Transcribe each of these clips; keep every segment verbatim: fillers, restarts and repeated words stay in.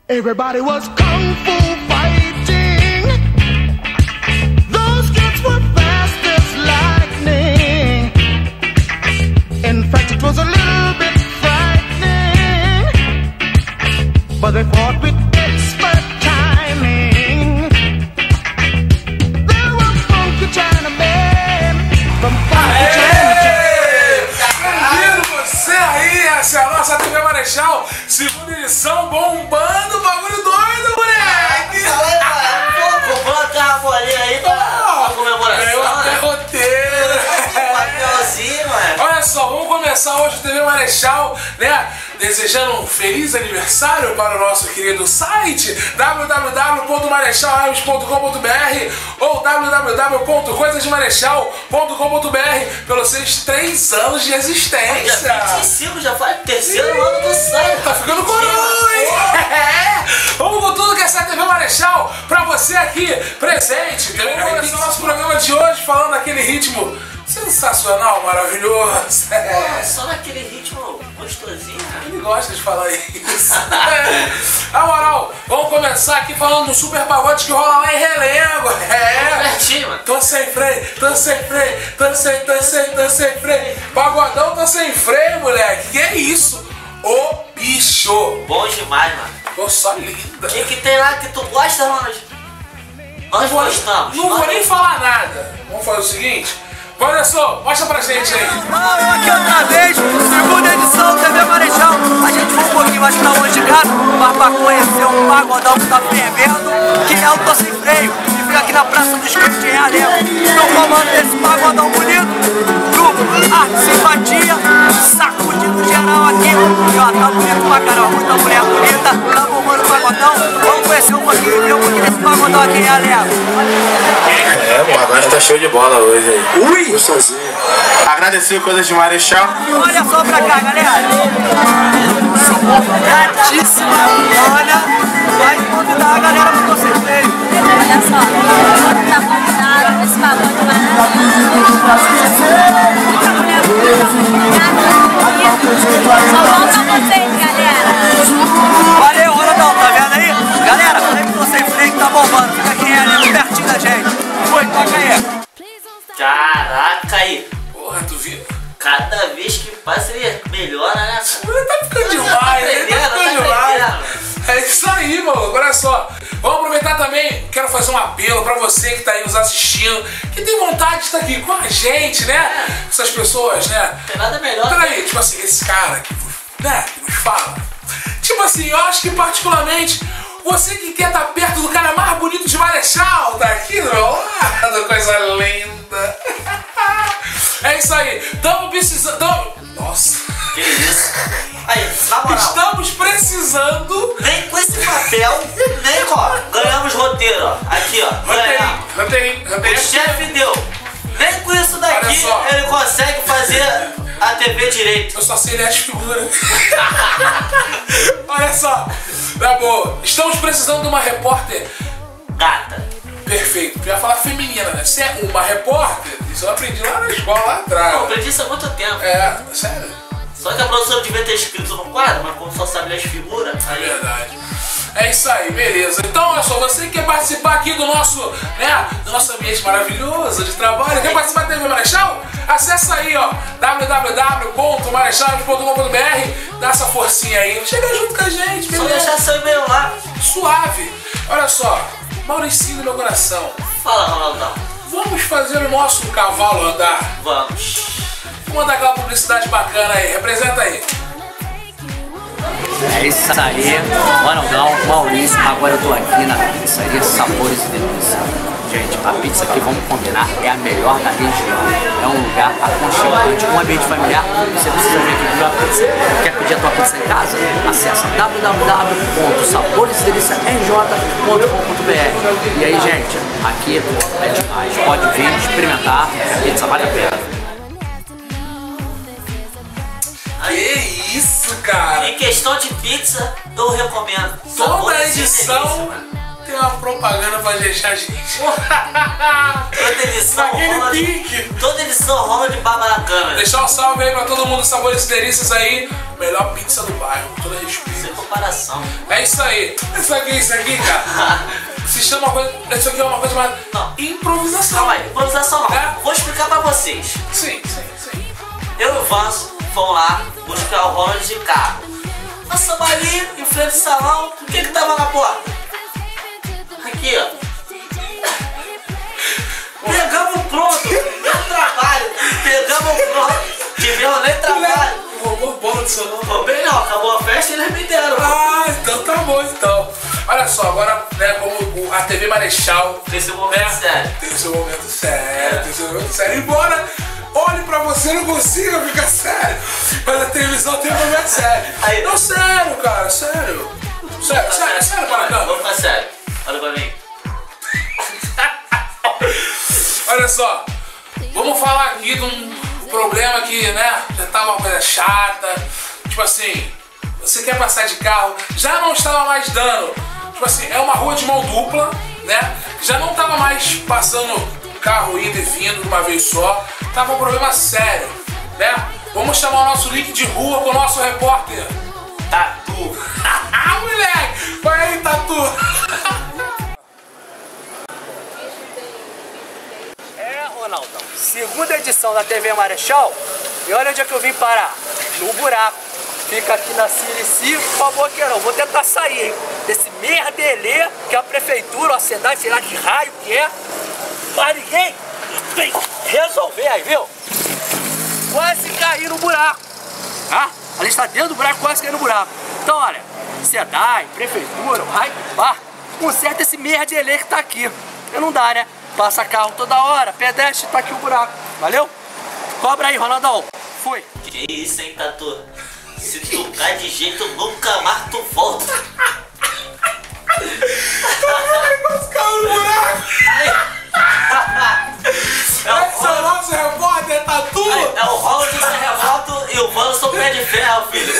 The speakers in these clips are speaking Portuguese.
Everybody was kung fu fighting. Those kids were fast as lightning. In fact, it was a little bit frightening, but they fought with expert timing. There were funky Chinamen from funky China. Caralho, você aí, essa é a nossa T V Marechal, segunda edição, bombando, bagulho doido, moleque! Pô, coloca uma bolinha aí pra, pra comemoração. Ganhou até roteiro. Papelzinho, mano. Olha só, vamos começar hoje o T V Marechal, né? Desejando um feliz aniversário para o nosso querido site w w w ponto marechal armes ponto com ponto b r ou w w w ponto coisas de marechal ponto com ponto b r pelos seus três anos de existência. Dia vinte e cinco já faz o terceiro Ih, ano do site. Tá ficando coroa, hein? É. Vamos com tudo que essa T V Marechal pra você aqui presente. Vamos começar o nosso programa de hoje falando daquele ritmo sensacional, maravilhoso. É. Só naquele ritmo gostosinho. Ele gosta de falar isso. Na moral, vamos começar aqui falando do super pagode que rola lá em Relengo. É. Tô sem freio, tô sem freio, tô sem, tô sem, tô sem freio. Pagodão, tô sem freio, moleque. Que é isso? Ô bicho. Bom demais, mano. Tô só linda. O que, que tem lá que tu gosta, mano? Nós gostamos. Não vou nem falar nada. Vamos fazer o seguinte. Anderson, mostra pra gente aí. Fala aqui outra vez, segunda edição do T V Marechal. A gente foi um pouquinho mais pra longe de casa, mas pra conhecer um pagodão que tá fervendo, que é o Tô Sem Freio, que fica aqui na Praça do Skate em Realengo. Estou comando esse pagodão bonito, grupo Arte Simpatia, sacudindo geral aqui. E ó, tá bonito pra caramba, muita mulher bonita, tá bombando o pagodão. Vamos conhecer um pouquinho, ver um pouquinho desse pagodão aqui em Realengo. É, o pagode tá show de bola hoje aí. Ui! Gostosinho. Agradecer Coisas de Marechal. Olha só pra cá, galera. Gatíssima, olha, vai convidar a galera pro Tô Sem Freio. Olha só, tá convidado esse pagode maravilhoso. Muita mulher bonita, só volta vocês, galera. Valeu, Ronaldão, tá vendo aí? Galera, falei que Tô Sem Freio que tá bombando. Fica aqui ali pertinho da gente. Foi, toca aí. Caraca aí. Porra, tu viu? Cada vez que passa ele melhora, né? Tá ficando demais, né? Tá ficando demais. É isso aí, mano. Olha só. Vamos aproveitar também. Quero fazer um apelo pra você que tá aí nos assistindo, que tem vontade de estar aqui com a gente, né? Essas pessoas, né? Tem nada melhor. Peraí, tipo assim, esse cara que, né, que nos fala. Tipo assim, eu acho que particularmente você que quer estar perto do cara mais bonito de Marechal, tá aqui do meu lado, coisa linda. É isso aí, tamo precisando. Tamo... Nossa, que isso? Aí, na moral, estamos precisando. Nem com esse papel, nem ó, ganhamos roteiro, ó. Aqui, ó. Roteirinho, roteirinho, roteirinho. O chefe deu. Nem com isso daqui ele consegue fazer a T V direito. Eu só sei ler as figuras. Olha só, na boa, estamos precisando de uma repórter gata. Perfeito, eu ia falar feminina, né? Se é uma repórter, isso eu aprendi lá na escola, lá atrás. Não, eu aprendi isso há muito tempo. É, sério. Só que a professora devia ter escrito no quadro, mas como só sabe ler as figuras, aí... É verdade. É isso aí, beleza. Então, olha só, você que quer participar aqui do nosso, né, do nosso ambiente maravilhoso de trabalho, quer participar da T V Marechal? Acessa aí, ó, w w w ponto marechal ponto com ponto b r, dá essa forcinha aí, chega junto com a gente, beleza? Só deixar seu e-mail lá. Suave. Olha só, Mauricinho do meu coração. Fala, Ronaldão. Vamos fazer o nosso cavalo andar? Vamos. Vamos mandar aquela publicidade bacana aí, representa aí. É isso aí, Ronaldão, Maurício, agora eu tô aqui na pizzaria Sabores e Delícia. Gente, a pizza aqui, vamos combinar, é a melhor da região. É um lugar aconchegante, um ambiente familiar. Você precisa vir aqui pedir uma pizza. Quer pedir a tua pizza em casa? Acesse w w w ponto sabores e delícia r j ponto com ponto b r. E aí, gente, aqui é demais. Pode vir experimentar, a pizza vale a pena. Que isso, cara! Em questão de pizza, eu recomendo. Toda Sabores e edição delícia, tem uma propaganda pra deixar a gente. Toda edição rola de, toda edição rola de baba na câmera. Deixar um salve aí pra todo mundo, Sabores e Delícias aí. Melhor pizza do bairro, com toda respeito. Sem comparação. É isso aí. Isso aqui, isso aqui, cara. Se chama uma coisa. Isso aqui é uma coisa mais. Não. Improvisação. Calma aí, improvisação não. É? Vou explicar pra vocês. Sim, sim, sim. Eu e o Vans fomos lá buscar o Ronald de carro. Passamos ali, em frente do salão. O que que tava na porta? Aqui, ó. Pegamos pronto, nem trabalho. Pegamos pronto. Tivemos nem trabalho. Roubou bola do salão. Roubei não, acabou a festa e eles me deram. Ah, então tá bom então. Olha só, agora, né, como a T V Marechal Tem seu momento né, sério. tem o seu momento sério, tem o seu momento sério. Embora olhe pra você e não consiga ficar sério, mas a televisão tem um momento sério. Aí. Não, sério, cara, sério. Sério, sério, sério, para cá. Vou ficar sério. Olha pra mim. Olha só, vamos falar aqui de um problema que, né, já tava uma coisa chata. Tipo assim, você quer passar de carro, já não estava mais dando. Tipo assim, é uma rua de mão dupla, né? Já não tava mais passando carro indo e vindo de uma vez só. Tava um problema sério, né? Vamos chamar o nosso link de rua com o nosso repórter Tatu. Ah, moleque! Vai aí, Tatu! É, Ronaldão, segunda edição da T V Marechal, e olha onde é que eu vim parar, no buraco. Fica aqui na Sirici, por favor, Queirão, vou tentar sair, hein, desse merdelê que a prefeitura, a SEDAI, sei lá que raio que é, mas ninguém vem resolver aí, viu? Quase caí no buraco, tá? Ali está dentro do buraco, quase caí no buraco. Então, olha, SEDAI, prefeitura, o raio do bar, conserta esse merdelê que tá aqui, porque não dá, né? Passa carro toda hora, pedestre, tá aqui o buraco. Valeu? Cobra aí, Ronaldão. Fui. Que isso, hein, Tatu? Se tu cai de jeito, nunca mais tu volta. Quase caiu no buraco! É o Esse é o nosso repórter Tatu! É o Ronald de terremoto e o Vano sou pé de ferro, filho.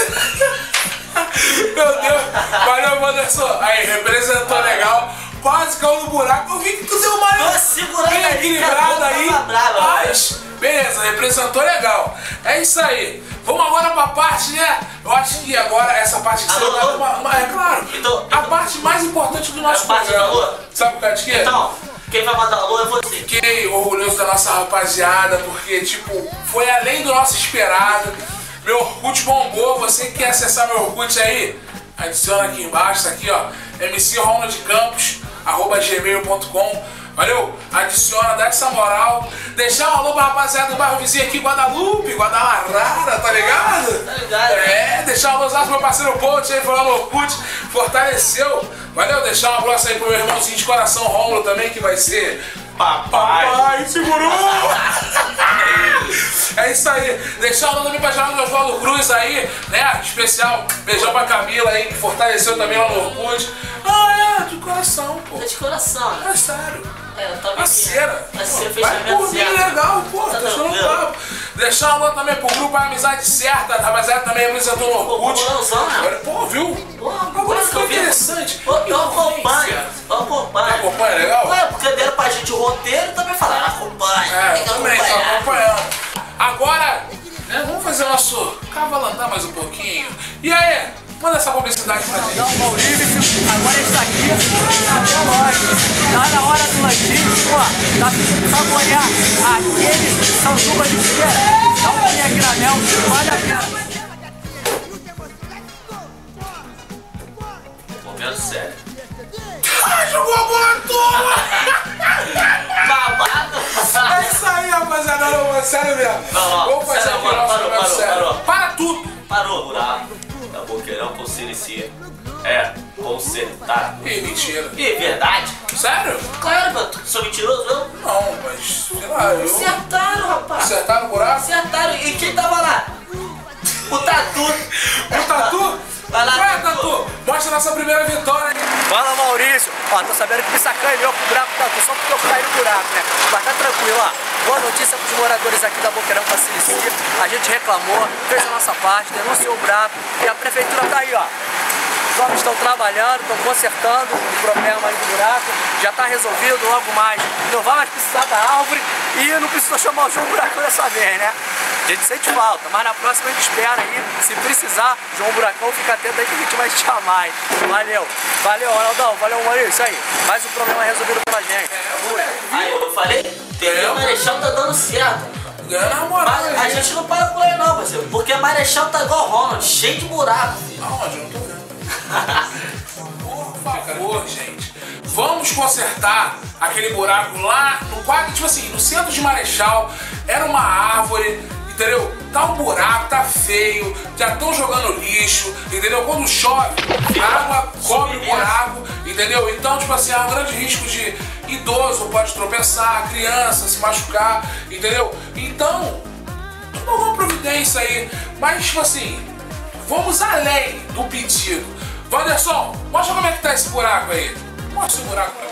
Meu Deus! Valeu, Wanderson! Aí, representou legal. Quase caiu no buraco. Eu vi que tu deu uma Tô segurando bem aí, equilibrada que a aí. boca tava brava, Mas, beleza, representou legal. É isso aí. Vamos agora pra parte, né? Eu acho que agora essa parte que você Alô, vai alô? uma, uma, é claro. Então- a parte mais importante do nosso A parte programa. do alô? Sabe o que é de quê? Então, quem vai mandar alô é você. Fiquei orgulhoso da nossa rapaziada, porque, tipo, foi além do nosso esperado. Meu Orkut bombou. Você que quer acessar meu Orkut aí, adiciona aqui embaixo, tá aqui, ó. M C Ronald Campos, arroba gmail ponto com. Valeu? Adiciona, dá essa moral. Deixar um alô pra rapaziada do bairro vizinho aqui, Guadalupe, Guadalajara, tá ligado? Tá ligado? É, deixar um alôzaço pro meu parceiro Ponte aí, foi lá no Orkut, fortaleceu. Valeu? Deixar um abraço aí pro meu irmãozinho de coração, Rômulo, também, que vai ser Papai. Papai, segurou! É isso aí. Deixar um alô também pra Geraldo Oswaldo Cruz aí, né? Especial. Beijão pra Camila aí, que fortaleceu também lá no Orkut. Ah, é, de coração, pô. É de coração, né? É sério. É, eu tava Parceira. Parceira, Vai fechamento por mim, certo. legal, pô. Tá Tô achando tranquilo. papo. Deixar um alô também pro grupo A Amizade Certa. A rapaziada também representou no Orkut. Pô, bolãozão, né? Agora, pô, viu? Pô, Agora quase que ficou eu vi. interessante. Pô, eu acompanho. Eu acompanho. Acompanha, legal? Ué, porque deram pra gente o roteiro e também falaram, acompanha. É, tem que também, tô acompanhar. acompanhando. Agora, né, vamos fazer o nosso cavalo andar mais um pouquinho. E aí, manda essa publicidade pra gente. Não, Maurício, agora está aqui na minha loja. Tá na hora do lanchinho, ó. Tá precisando saborear aquele sanduba de feira. Dá um pulinho aqui na mel, vale a pena. Momento sério. Ah, jogou a bola toda! Babado. É isso aí, rapaziada. Não, é sério mesmo. Não, não, Vamos fazer sério, aqui o parou, nosso parou, momento parou, sério. parou. Para tudo! Parou o buraco. Da Boqueirão com Sirici. É, consertar. Ih, mentira. Ih, verdade? Sério? Claro, mano. Sou mentiroso, não? Não, mas sei lá, eu. Acertaram, rapaz. Acertaram o buraco? Acertaram. E quem tava lá? O Tatu. O Tatu? Vai lá, Vai, Tatu. Tatu! Mostra nossa primeira vitória. Fala, Maurício. Ó, tô sabendo que me sacaneou com o buraco da só porque eu caí no buraco, né? Mas tá tranquilo, ó. Boa notícia pros moradores aqui da Boqueirão com a Sirici. A gente reclamou, fez a nossa parte, denunciou o buraco e a prefeitura tá aí, ó. Os homens estão trabalhando, estão consertando o problema aí do buraco. Já está resolvido, logo mais. Não vai mais precisar da árvore e não precisa chamar o João Buracão dessa vez, né? A gente sente falta, mas na próxima a gente espera aí. Se precisar, João Buracão, fica atento aí que a gente vai te chamar, hein? Valeu, valeu, Ronaldão, valeu, Maurício, isso aí. Mais um problema resolvido pela gente. Aí eu falei, T V Marechal tá dando certo. Ganha na moral. Mas a gente não para por aí não, parceiro. Porque a Marechal tá igual Ronald, cheio de buraco, filho. Aonde? Eu não tô vendo. Por favor, gente. Vamos consertar aquele buraco lá no quadro, tipo assim, no centro de Marechal. Era uma árvore, entendeu? Tá um buraco, tá feio, já estão jogando lixo, entendeu? Quando chove, a água cobre o buraco, entendeu? Então, tipo assim, há um grande risco de idoso pode tropeçar, criança se machucar, entendeu? Então, toma alguma providência aí, mas, tipo assim, vamos além do pedido. Wanderson, mostra como é que tá esse buraco aí. Mostra o buraco pra mim.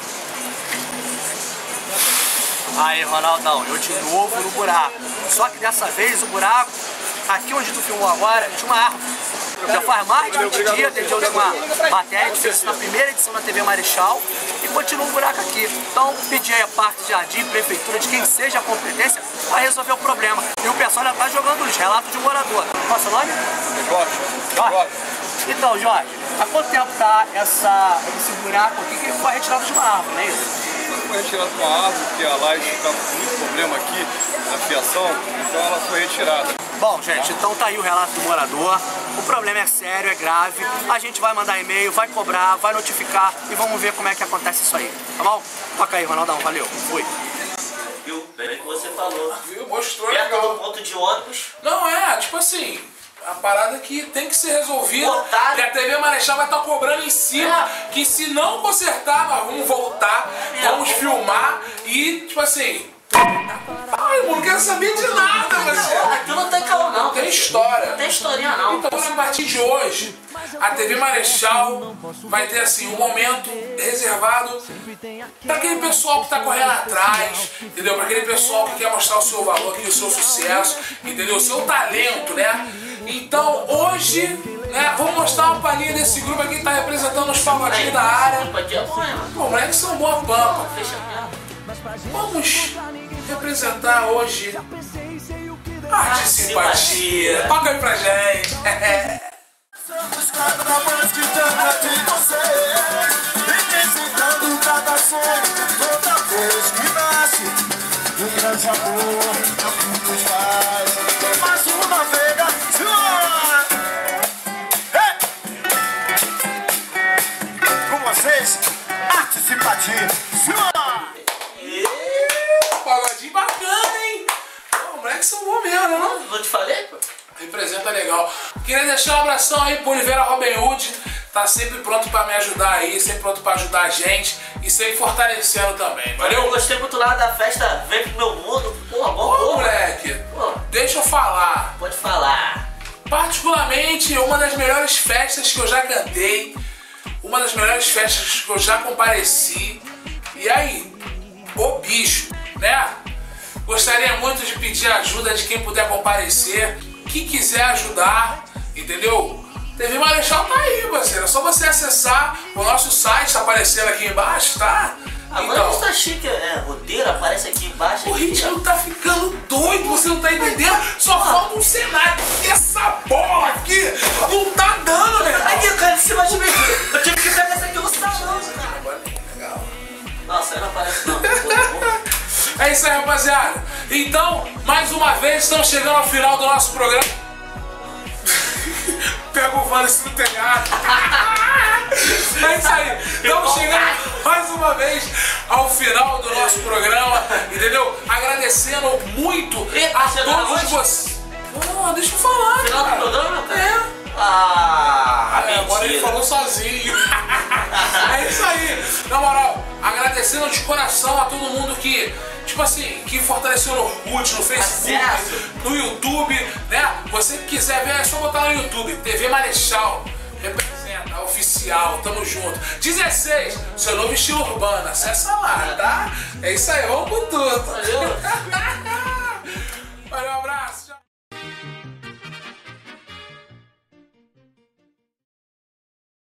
Aí, Ronaldão, eu de novo no buraco. Só que dessa vez o buraco, aqui onde tu filmou agora, tinha uma árvore. Já faz mais de vinte dias desde a última matéria, a gente fez isso na primeira edição da T V Marechal e continua um buraco aqui. Então, pedi aí a parte de jardim, prefeitura, de quem seja a competência, para resolver o problema. E o pessoal já tá jogando lixo, relato de um morador. Qual é o seu nome? Jorge. Jorge. Então, Jorge, há quanto tempo tá essa, esse buraco aqui que ele foi retirado de uma árvore, não é isso? Foi retirado de uma árvore, porque a laje estava com muito problema aqui na fiação, então ela foi retirada. Bom, gente, então tá aí o relato do morador. O problema é sério, é grave. A gente vai mandar e-mail, vai cobrar, vai notificar e vamos ver como é que acontece isso aí, tá bom? Toca aí, Ronaldão, valeu. Fui. Viu? Bem que você falou. Viu? Mostrou Perto legal. do ponto de ônibus. Não é, tipo assim, a parada que tem que ser resolvida. Voltar. E a T V Marechal vai estar cobrando em cima. É. Que se não consertar, nós vamos voltar, É. vamos filmar e, tipo assim. Ai, eu não quero saber de nada, você. Aqui não tem caô não. Tem história. Não tem historinha não. Então, a partir de hoje, a T V Marechal vai ter assim um momento reservado para aquele pessoal que tá correndo atrás, entendeu? Para aquele pessoal que quer mostrar o seu valor, o seu sucesso, entendeu? O seu talento, né? Então, hoje, né, vamos mostrar uma palhinha desse grupo aqui que tá representando os pagodinhos da área. Aqui é bom, hein, mano? Pô, moleques são boa pampa. Fecha mesmo. Vamos representar hoje arte e simpatia. Paga aí pra gente. Um grande amor, nos faz mais uma vez. Com vocês, arte e simpatia. Pagodinho bacana, hein? Pô, moleques são bons mesmo, não? Não te falei, pô? Representa legal. Queria deixar um abração aí pro Oliveira Robin Hood. Tá sempre pronto pra me ajudar aí, sempre pronto pra ajudar a gente e sempre fortalecendo também, valeu? Eu gostei muito lá da festa Vem Pro Meu Mundo. Pô, bom, Ô, pô. moleque, Pô, deixa eu falar. pode falar. Particularmente, uma das melhores festas que eu já cantei, uma das melhores festas que eu já compareci. E aí, ô bicho, né? Gostaria muito de pedir ajuda de quem puder comparecer, que quiser ajudar, entendeu? T V Marechal tá aí, parceiro. É só você acessar o nosso site, tá aparecendo aqui embaixo, tá? Agora Então, isso tá chique, é, roteiro aparece aqui embaixo. o aqui, ritmo tá ficando doido, você não tá entendendo? Só falta um cenário. Essa bola aqui não tá dando, meu irmão. Aqui, o cara em cima de mim. Eu tive que pegar essa aqui no salão, cara. Legal. Nossa, aí não aparece não. É isso aí, rapaziada. Então, mais uma vez, estamos chegando ao final do nosso programa. Pega o Wallace no telhado. É isso aí. Estamos chegando mais uma vez ao final do nosso programa, entendeu? Agradecendo muito a todos vocês. Não, deixa eu falar, Final do cara. programa, cara? É. Ah, É, agora ele mentira. falou sozinho. É isso aí. Na moral, agradecendo de coração a todo mundo que, tipo assim, que fortaleceu no Orkut, no Facebook, Acesso. no YouTube, né? Você que quiser ver, é só botar no YouTube. T V Marechal. Representa, oficial, tamo junto. dezesseis, seu novo estilo urbano. Acessa lá, tá? É isso aí, vamos com tudo. Valeu.